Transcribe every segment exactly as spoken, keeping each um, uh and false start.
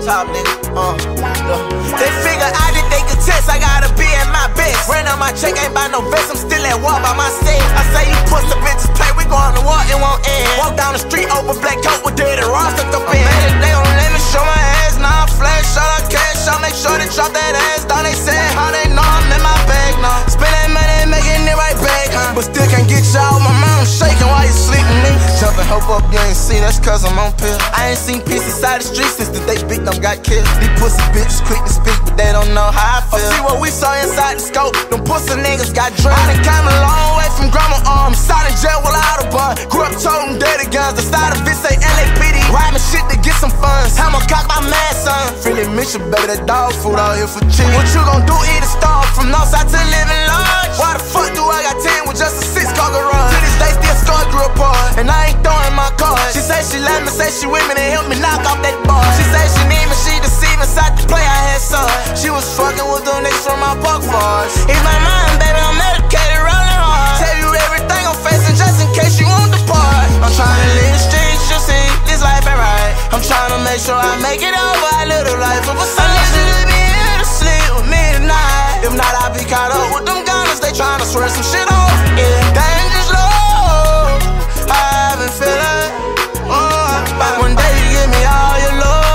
top, nigga. Uh, yeah. They figure I did they could test, I gotta be at my best. Ran on my check, ain't buy no vest, I'm still at war by myself. I say you pussy bitches play, we going to war, it won't end. Walk down the street, over black coat with dirty raw stuck up in. They gon' let me show my ass, now I flash, shot up cash, I'll make sure they drop that ass down they said, how they know I'm in my bag now. Spend that money, making it right back, huh? But still can't get you out, my mom shaking while you sleeping me. Jumping, hope up, you ain't see, that's cause I'm on pill. I ain't seen peace inside the streets since the day big them got killed. These pussy bitches quick to speak, but they don't know how I feel. Oh, see what we saw inside the scope, them pussy niggas got drunk. I done came a long way from grandma arms, sat in jail without a bun. Grew up toting dirty guns, the side of it say L A P D. Rhyming shit to get some funds, I'ma cock my mad son. Really miss you, baby, that dog food out here for cheap. What you gon' do, eat a star from Northside to living large? Why the fuck do I got ten with just a six car garage? To this day still scar grew apart, and I ain't throwing my cards. She say she love me, say she with me, and help me knock off that bar. She say she need me, she deceiving, inside the play I had some. She was fucking with them niggas from my park bars. In my mind, baby, I'm medicated, rolling hard. Tell you everything I'm facing just in case you won't depart. I'm trying to live the streets, you see, this life ain't right. I'm trying to make sure I make it over, I live the life of a son. I need you to be here to sleep with me tonight. If not, I'll be caught up with them gunners, they trying to swear some shit off. Yeah, dangerous low, I've been feeling. Uh, but one day you give me all your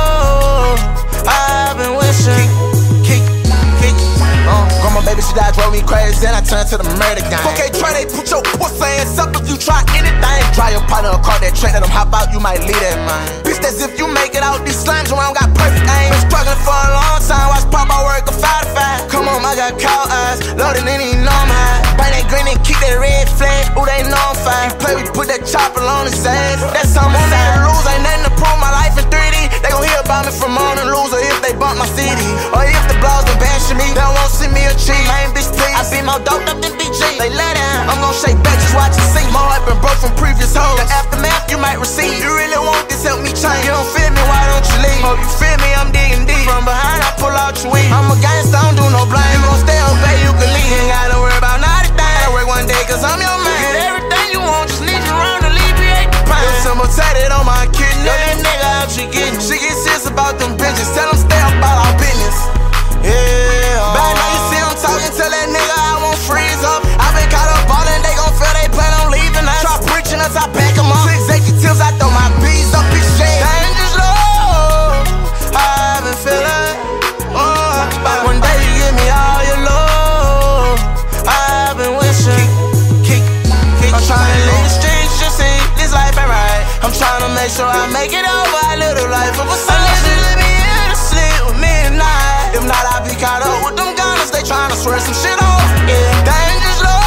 love, I've been wishing. Kick, kick, uh, grandma baby, she died, drove me crazy, then I turned to the murder gang. Okay, try they put your pussy ass up if you try anything. Try your partner, car that track, let them hop out, you might leave that man. Bitch, that's if you make it out, these slimes around got perfect aim. Been struggling for a long time, watch pop, I work a five to five. Come on, I got cow eyes, loaded in, even know I'm high. Bang that green and kick that red flag, ooh, they know I'm fine. You play, we put that chopper on his ass, that's something on me to lose, ain't nothing to prove, my life in three D. They gon' hear about me from on and lose, or if they bump my C D, or if the blogs been bashing me, they won't see me achieve. Main bitch, please, I be more doped up than B G. They let down, I'm gon' shake back, just watch it see. More hype been broke from previous hoes. The aftermath you might receive. You really want this, help me change. You don't feel me, why don't you leave? Oh, you feel me, I'm digging deep. From behind, I pull out your weed. I'm a gangster, I don't do no blame. You gon' stay on pay, you can leave. You ain't gotta worry about not a thing. I work one day, cause I'm your man. Get everything you want, just need you around to alleviate the pain. Your symbol tatted on my kidney. Yo, that nigga out, she getting. She get serious about them bitches. Tell them stay up about our business. Yeah. Back now you see I'm talking, tell that nigga I won't freeze up. I been caught up ballin', they gon' feel they plan on leaving us. Try preaching us, I back them up. To executives, I throw my bees up his shade. Dangerous low, I've been feeling. Uh, but one day you give me all your love, I've been wishing. Kick, kick, I'm trying to live the streets, you see, this life ain't right. I'm trying to make sure I make it over, I live the life of a son. I need you to be here to sleep with me tonight. If not, I'll be caught up with them gunners, they tryna swear some shit off. Yeah, dangerous low,